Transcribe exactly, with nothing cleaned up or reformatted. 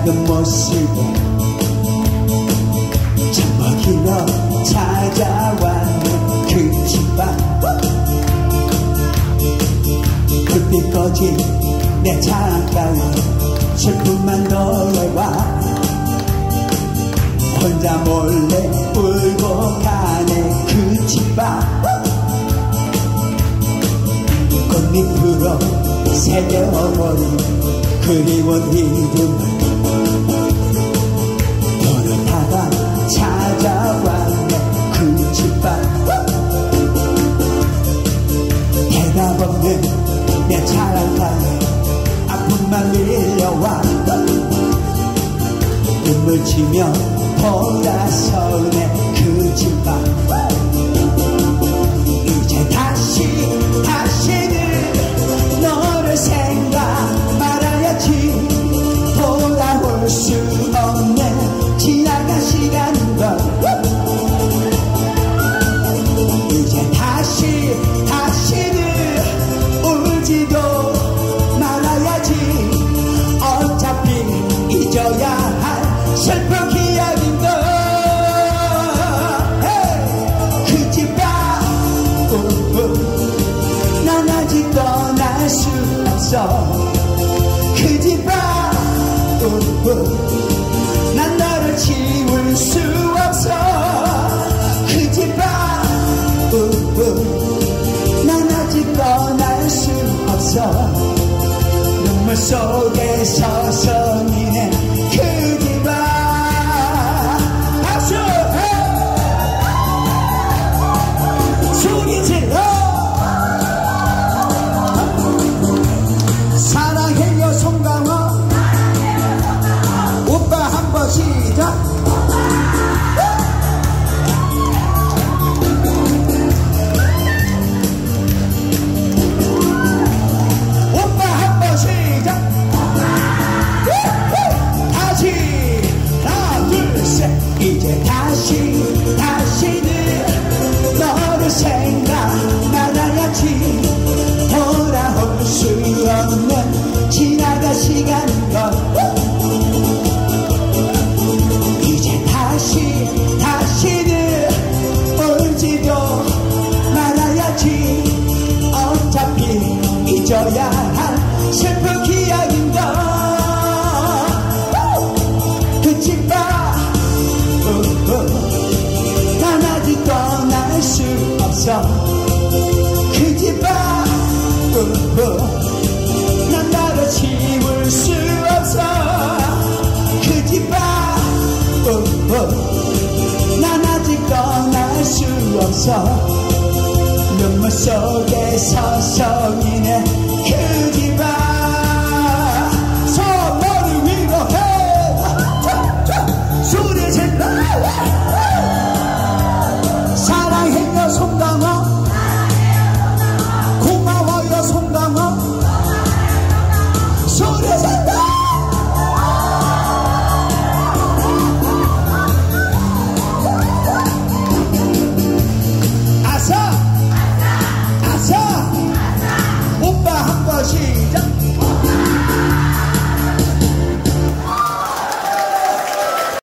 작은 모습에 처먹이며 찾아왔는 그 집안 불빛 꺼진 내 창가에 슬픔만 노래와 혼자 몰래 울고 가네 그 집안 꽃잎으로 새겨버린 그리운 이름 노릇하다 찾아왔네 그 집안 대답 없는 내 차랑가에 아픔만 밀려와 눈물 치며 돌아서네 그 집안 이제 다시 다시는 너를 생각 말아야지 돌아올 수 없는 지나간 시간인걸 이제 다시 다시는 울지도 말아야지 어차피 잊어야 할 슬픈 기억인걸 그 집안 난 아직 떠날 수 없어 그 집안 난 너를 지울 수 없어 그 집안 난 아직 떠날 수 없어 눈물 속에 서성이네 그 집안 박수 소리 질러 사랑해요 송강호 오빠 한번 시작 오빠 한번 시작 다시 하나 둘 셋 이제 다시 다시는 너를 생각 말아야지 돌아올 수 없는 지나간 시간인걸 이제 다시 다시는 울지도 말아야지 어차피 잊어야 할 슬픈 기억인걸 그 집안 난 아직 떠날 수 없어 그 집안 난 나를 지울 수 없어 그 집안 난 아직 떠날 수 없어 눈물 속에 서성이